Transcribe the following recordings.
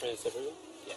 a separate one? Yeah.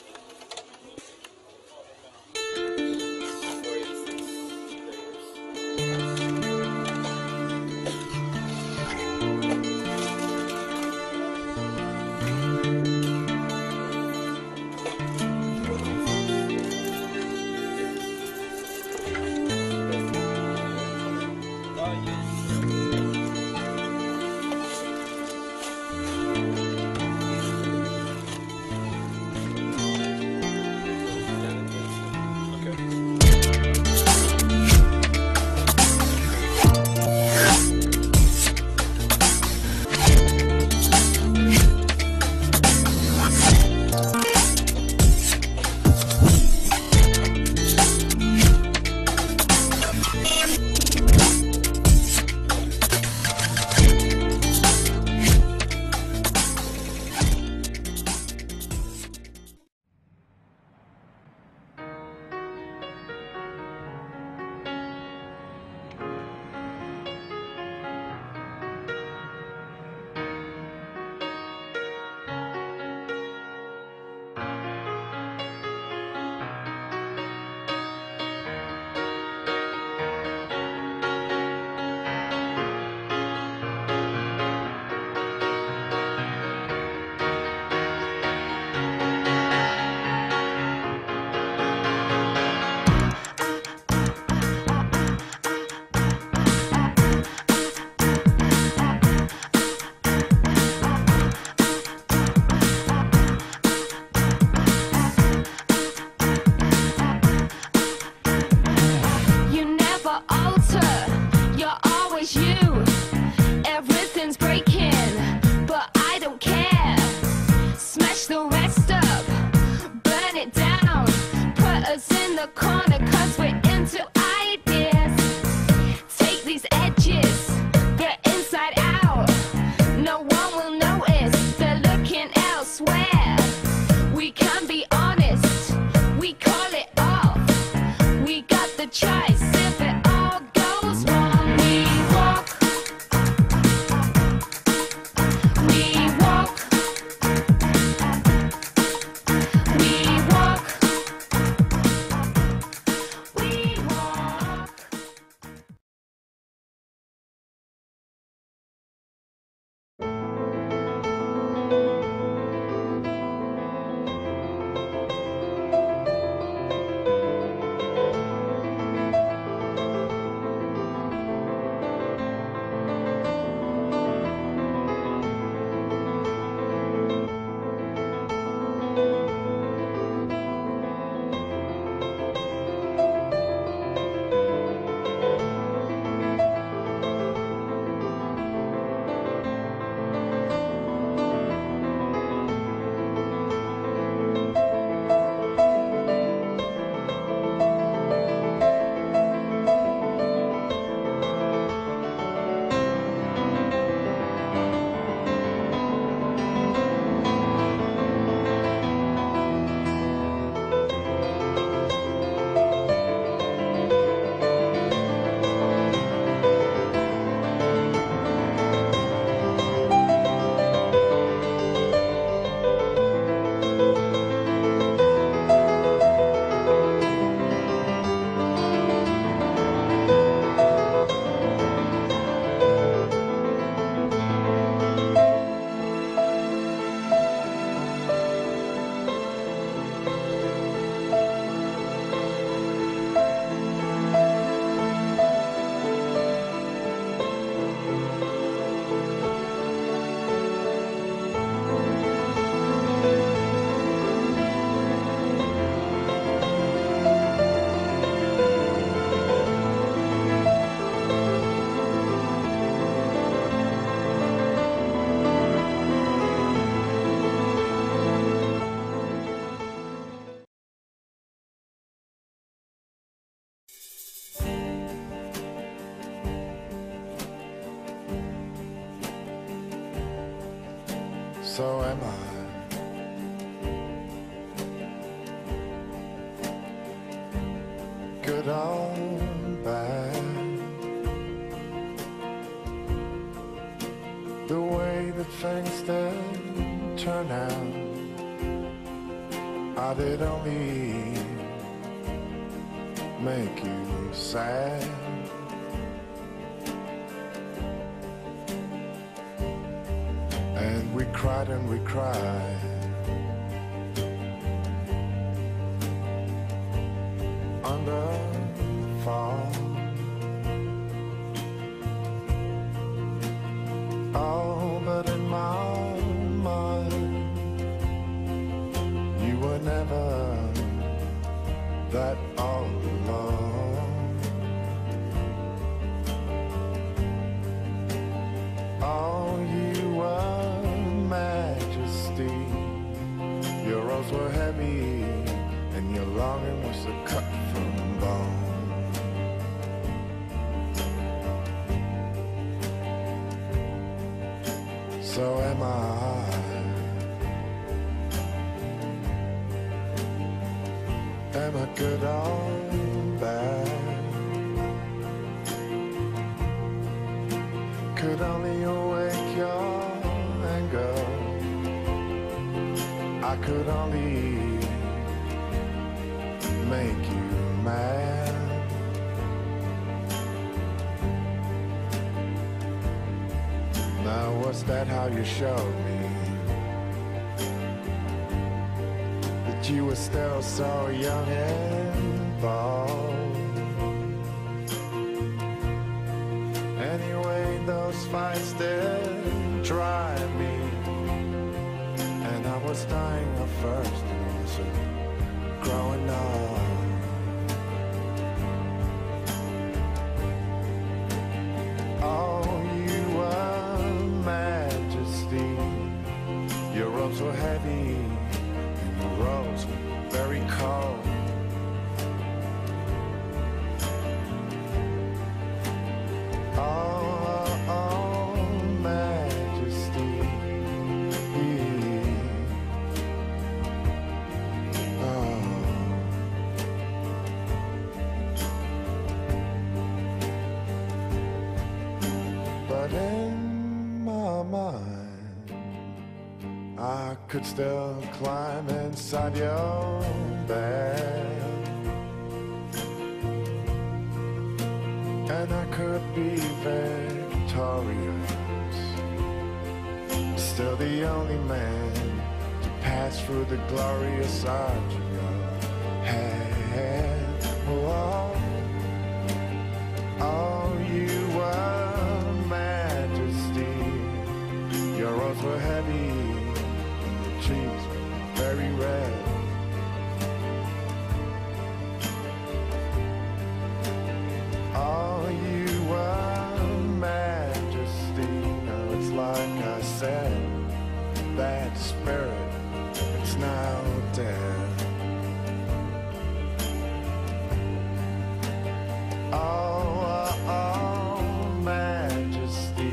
'cause we're into ideas. Take these edges, they're inside out. No one will notice, they're looking elsewhere. We can be honest, we call it off. We got the choice if it all goes wrong. We walk, we walk, we walk, we walk. So am I. Good or bad, the way that things did turn out I did only make you sad. And we cried and we cried under fall. Oh, but in my mind, you were never that all alone. Oh, you were majesty. Your robes were heavy, and your longing was to cut from bone. So am I. Am I good or bad? Could only awake your anger. I could only make you mad. Now was that how you showed me that you were still so young and bold? Anyway, those fights did drive me, and I was dying of thirst and also growing up. Oh, you were majesty. Your robes were heavy, and your robes were very cold. Oh, majesty. But in my mind, I could still climb inside your bed, and I could be victorious, still the only man to pass through the glorious arch of your head. Oh, oh, you were majesty. Your robes were heavy, your cheeks very red. Oh, you were majesty. Now it's like I said, that spirit, it's now dead. Oh, majesty.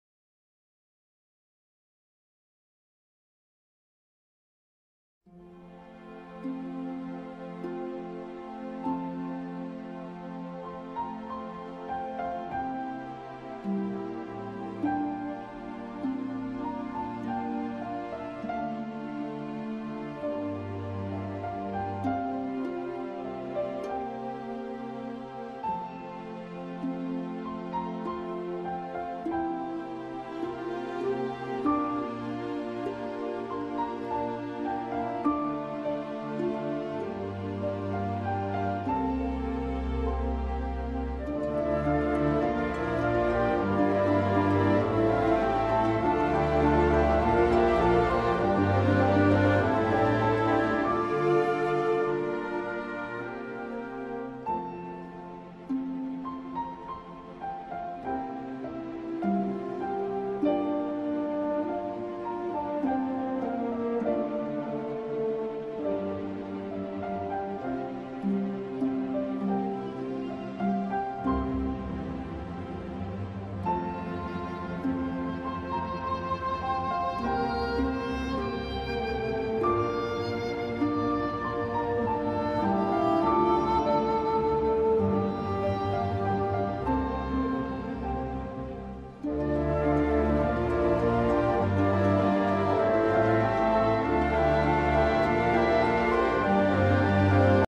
Oh.